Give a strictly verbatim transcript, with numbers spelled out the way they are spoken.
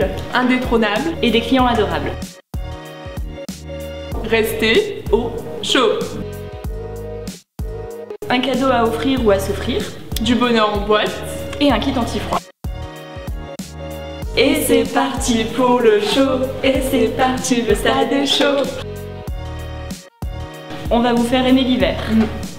intemporel, indétrônable et des clients adorables. Restez au chaud. Un cadeau à offrir ou à s'offrir. Du bonheur en boîte. Et un kit anti-froid. Et c'est parti pour le show. Et c'est parti, le stade est chaud. On va vous faire aimer l'hiver. Mmh.